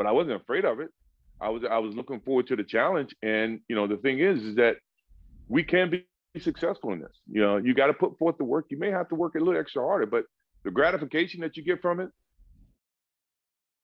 but I wasn't afraid of it. I was looking forward to the challenge. And, the thing is that we can be successful in this. You got to put forth the work. You may have to work a little extra harder, but the gratification that you get from it,